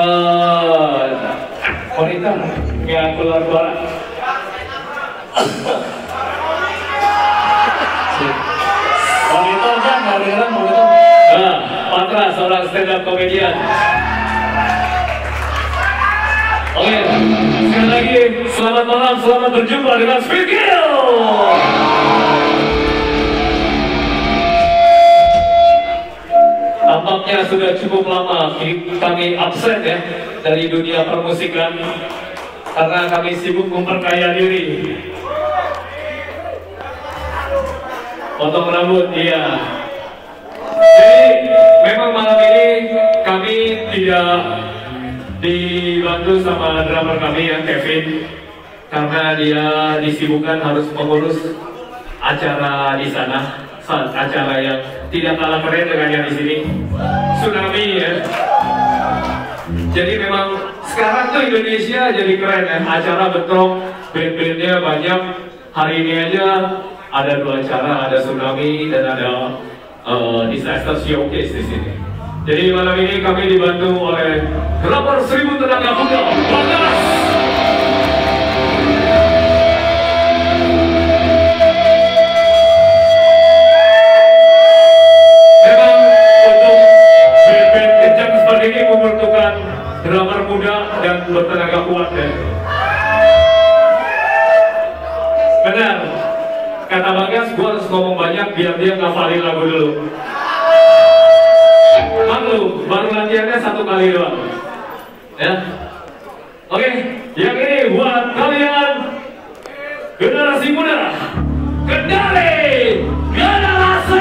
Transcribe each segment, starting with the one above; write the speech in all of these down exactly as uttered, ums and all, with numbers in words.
uh, wanita yang keluar suara. Monitor kan, hadiran monitor. Nah, Patra seorang stand up comedian. Oke, sekali lagi selamat malam, selamat berjumpa dengan Spikil. Tampaknya sudah cukup lama kami absen ya dari dunia permusikan karena kami sibuk memperkaya diri. Potong rambut, iya. Jadi memang malam ini kami tidak dibantu sama drummer kami yang Kevin karena dia disibukkan harus mengurus acara di sana, acara yang tidak kalah keren dengan yang di sini, tsunami ya. Jadi memang sekarang tuh Indonesia jadi keren ya, acara bentrok, band-bandnya banyak. Hari ini aja ada dua acara, ada tsunami dan ada uh, disaster showcase di sini. Jadi malam ini kami dibantu oleh drummer Seribu Tenaga Muda, Bagas. Memang untuk band-band kencang seperti ini membutuhkan drummer muda dan bertenaga kuat ya. Benar. Kata Bagas, gue harus ngomong banyak biar dia ngafalin lagu dulu. Maklum, baru latihannya satu kali doang. Ya. Oke, yang ini buat kalian generasi muda. Kendali generasi.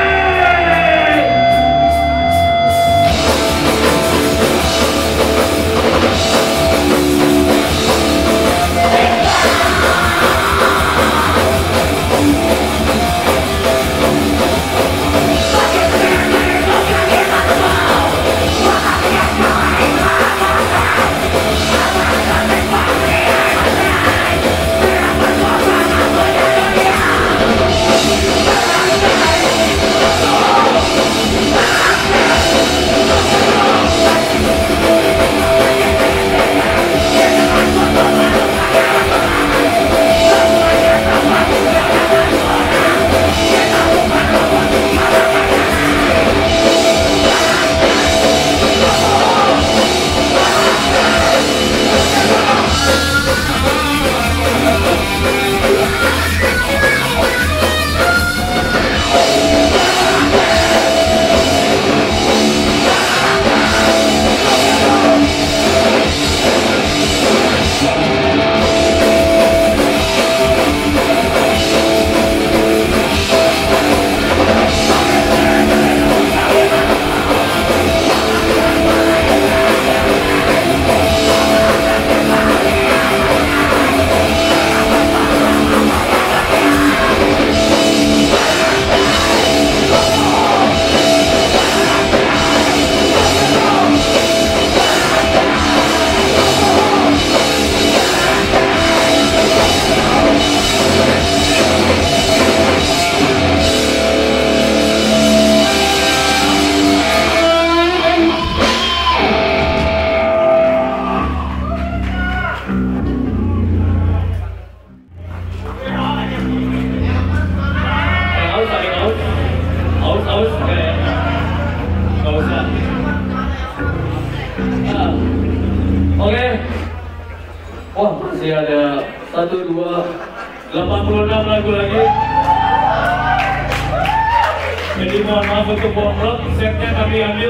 delapan puluh enam lagu lagi. Jadi mohon maaf untuk bonrot, setnya kami ambil.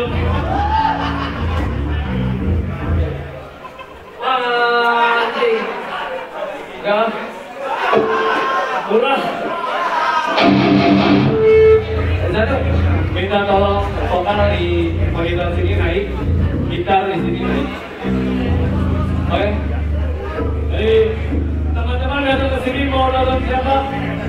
Anjing, enggak murah. Jadi minta tolong vokal di monitor sini naik, gitar di sini naik. Oke. Jadi teman-teman datang ke sini mau nonton siapa?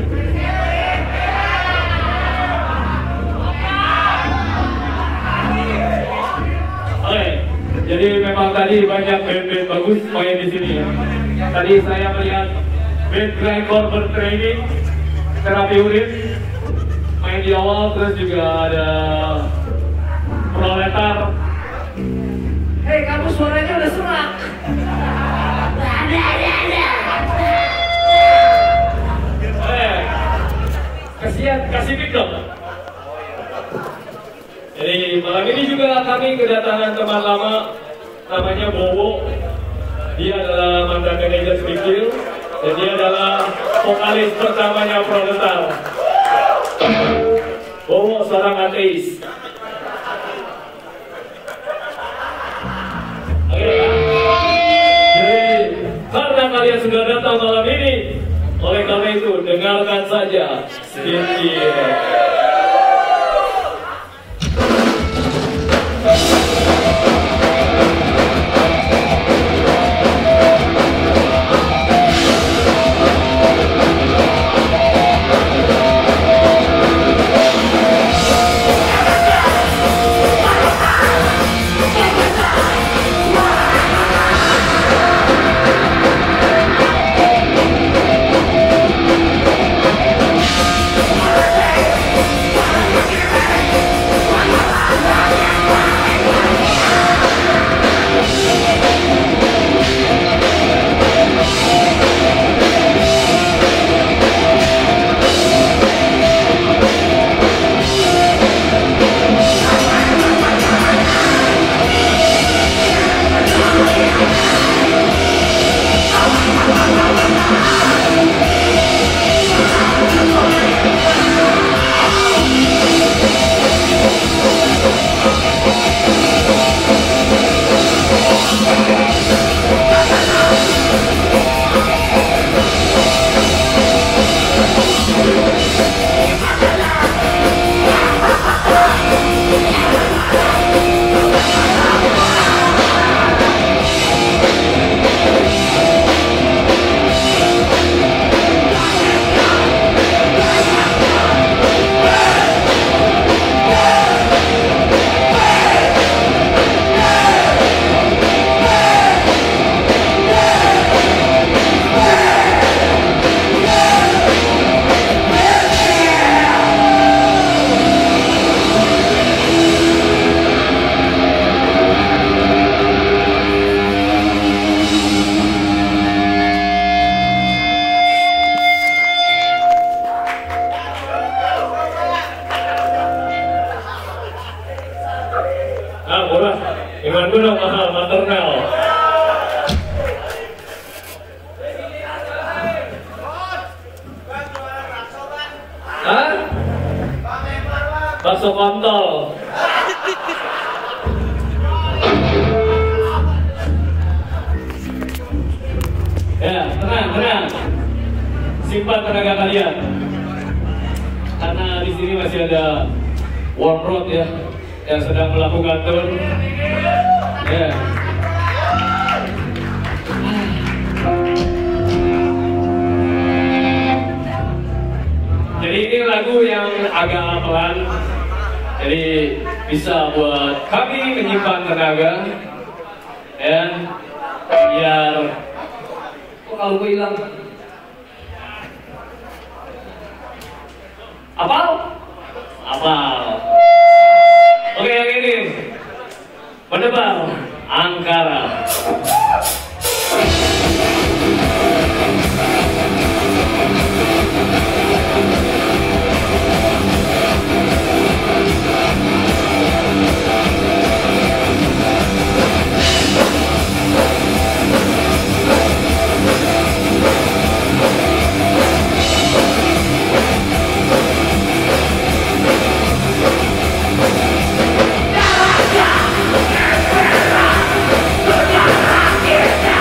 Oke, jadi memang tadi banyak band-band bagus main di sini ya. Tadi saya melihat band Grindcore Bertraining, Terapi Urin main di awal, terus juga ada Proletar. Hei kamu suaranya udah serak. Eh, kasihan, kasih mic dong. Jadi malam ini juga kami kedatangan teman lama, namanya Bowo. Dia adalah mantan manajer Spikil, dan dia adalah vokalis pertamanya Proletar. Bowo seorang ateis. Oke, jadi karena kalian sudah datang malam ini, oleh karena itu dengarkan saja Spikil. Iman dulu mahal maternal. Hah? Bakso kontol. Ya, tenang, tenang. Simpan tenaga kalian. Karena di sini masih ada Warm Road ya, yang sedang melakukan tour. Ya. Jadi ini lagu yang agak pelan, jadi bisa buat kami menyimpan tenaga dan biar kok kalau gue hilang apal apal. Oke, yang ini menebang angkara. Yeah!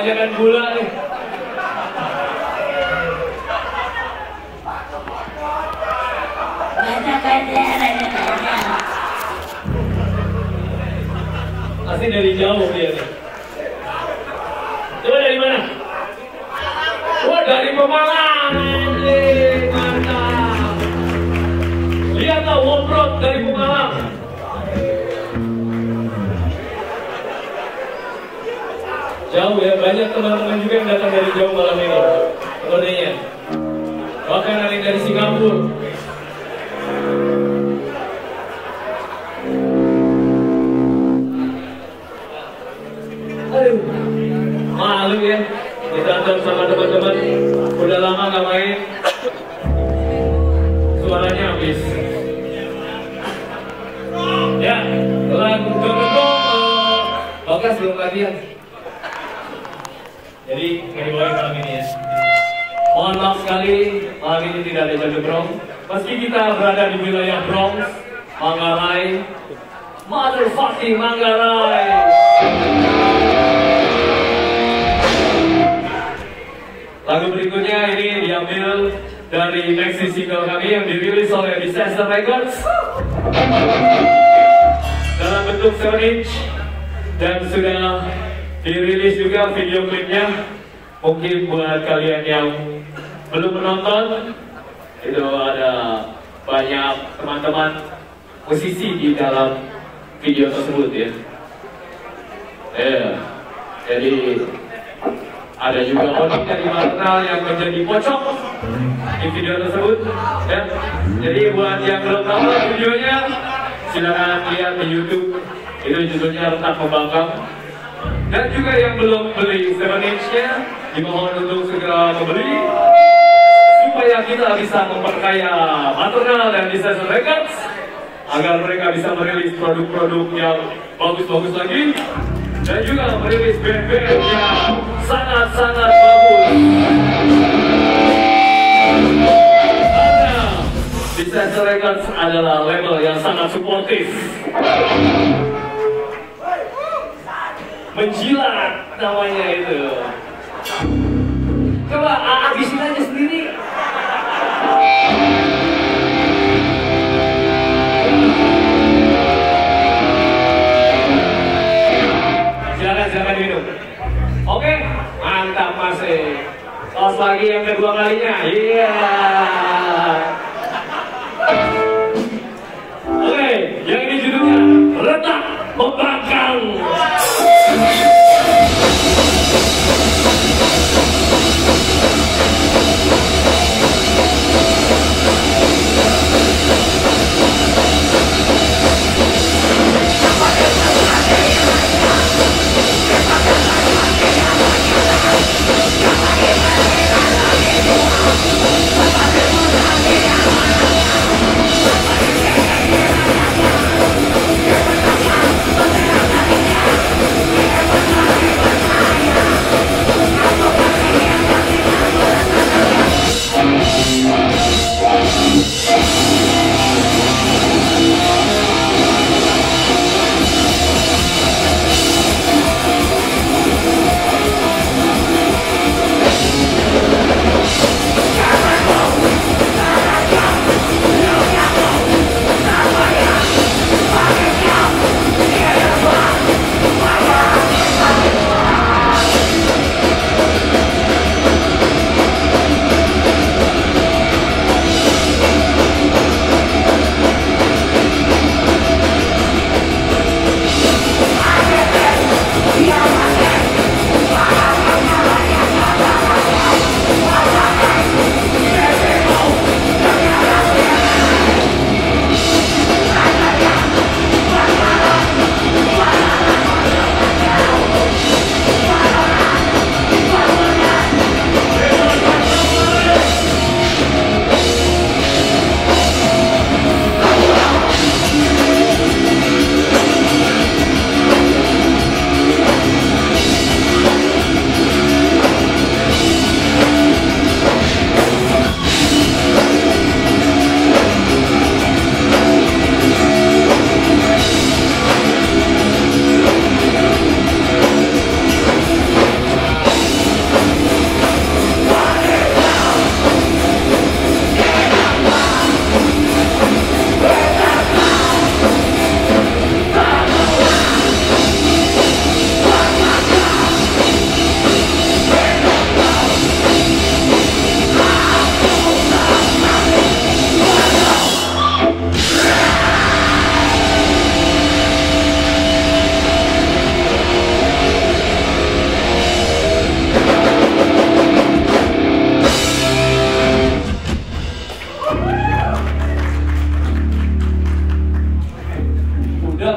kebanyakan gula nih. Pasti dari jauh dia nih. Coba dari mana? Wah, dari Pemalang. Mantap. Lihat tuh Womprot dari Pemalang. Jauh ya, banyak teman-teman juga yang datang dari jauh malam ini. Sepertinya. Bahkan ada yang dari Singapura. Aduh, malu ya. Ditonton sama teman-teman. Udah lama gak main. Suaranya habis. Ya, lagu Dorong Bagas belum latihan. Jadi nggak dibawain malam ini ya. Mohon maaf sekali, malam ini tidak ada Jadu Bronx. Meski kita berada di wilayah Bronx, Manggarai, motherfucking Manggarai. Lagu berikutnya ini diambil dari maxi single kami yang dirilis oleh Disaster Records dalam bentuk seven inch dan sudah dirilis juga video klipnya. Mungkin buat kalian yang belum menonton, itu ada banyak teman-teman musisi di dalam video tersebut ya. Eh, jadi ada juga Oni dari Marnal yang menjadi pocong di video tersebut ya. Jadi buat yang belum tahu videonya, silakan lihat di YouTube. Itu judulnya Retak Membangkang. Dan juga yang belum beli seven inch-nya, dimohon untuk segera membeli supaya kita bisa memperkaya Maternal dan Disaster Records agar mereka bisa merilis produk-produk yang bagus-bagus lagi dan juga merilis band-band yang sangat-sangat bagus. Karena Disaster Records adalah label yang sangat suportif, menjilat namanya itu. Coba habisin aja sendiri. Silakan silakan minum. Oke, mantap masih. Tos lagi yang kedua kalinya. Iya. Oke, yang ini judulnya Retak Membangkang. Yeah.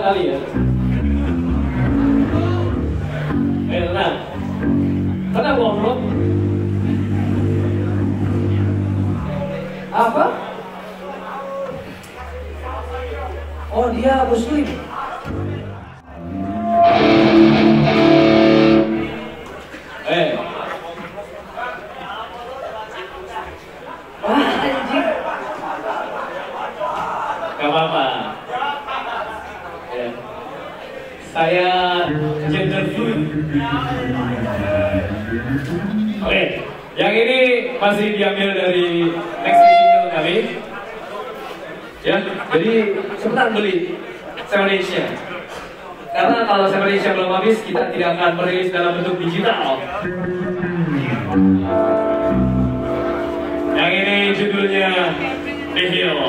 kali ya. Eh, tenang. Kenapa ngobrol? Apa? Oh, dia muslim. Eh. Wah, anjing. Gak apa-apa. Ya. Saya gender fluid. Oke, yang ini masih diambil dari next single kami. Ya, jadi sebentar beli Seven karena kalau Seven belum habis, kita tidak akan merilis dalam bentuk digital. Yang ini judulnya The Hill.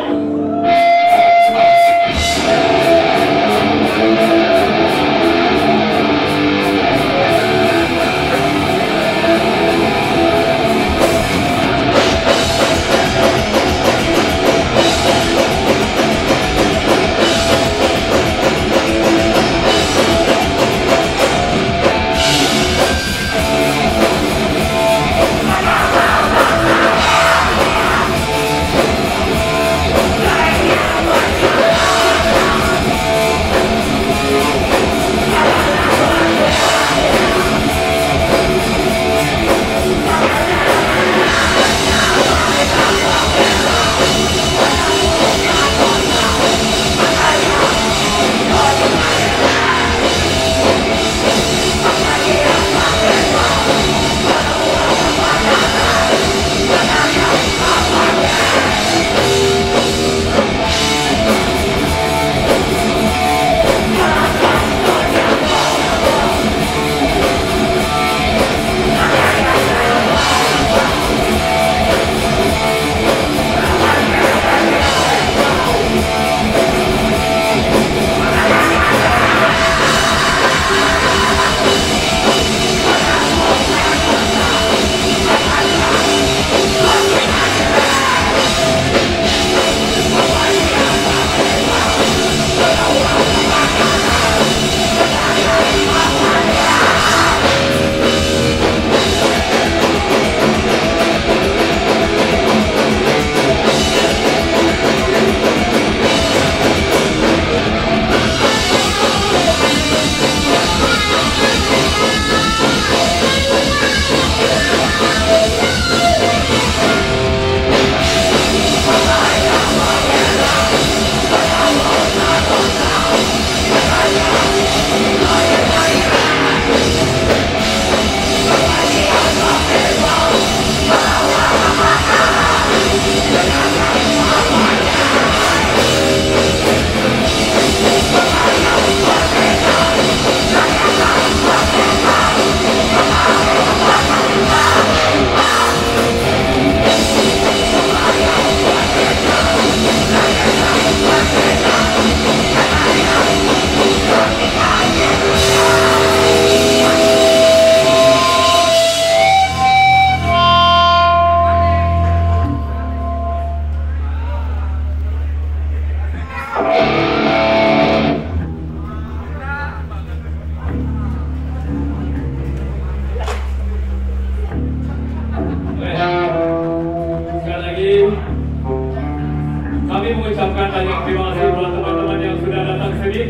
Kami mengucapkan banyak terima kasih buat teman-teman yang sudah datang sini,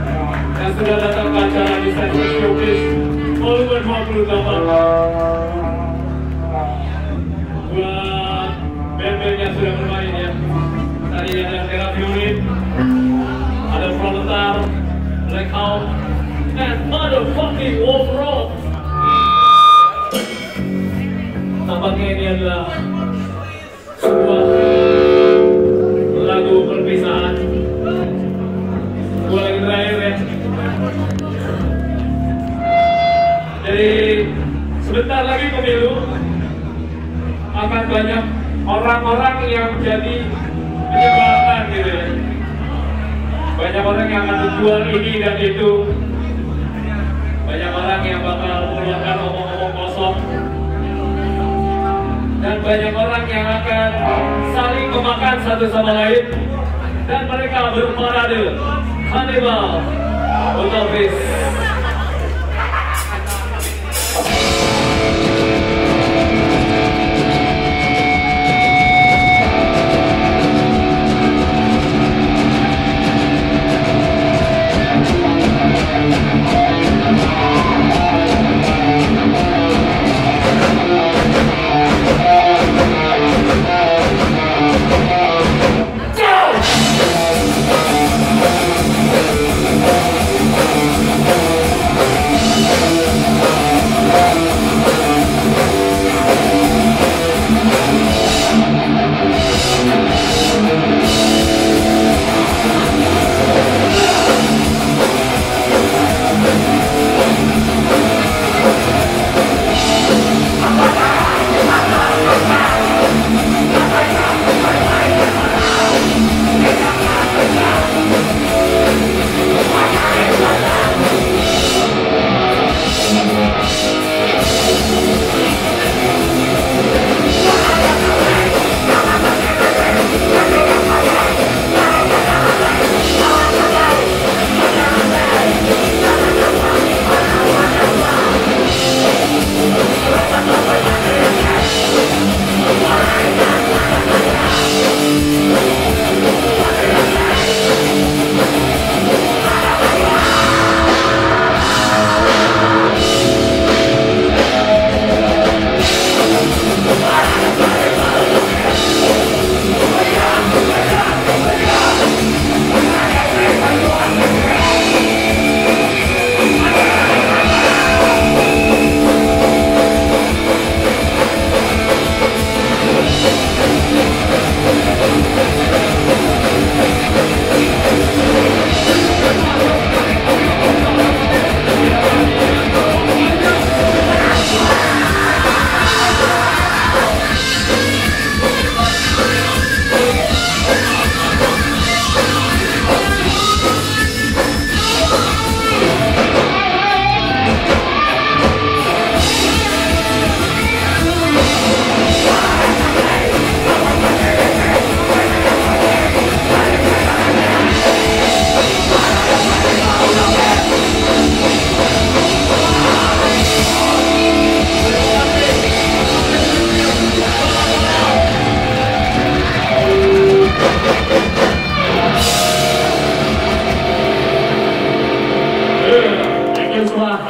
yang sudah datang ke acara di Session Showcase volume dua puluh delapan. Buat band-band yang sudah bermain ya, tadi ada Therapy Unit, ada Proletar, Blackout, and motherfucking Overall. Tampaknya ini adalah sebuah lagu perpisahan. Gua lagi terakhir ya. Jadi sebentar lagi pemilu, akan banyak orang-orang yang jadi menyebalkan gitu ya. Banyak orang yang akan menjual ini dan itu. Banyak orang yang bakal mengeluarkan omong-omong kosong. Dan banyak orang yang akan saling memakan satu sama lain. Dan mereka berparade Hannibal untuk Chris. Semua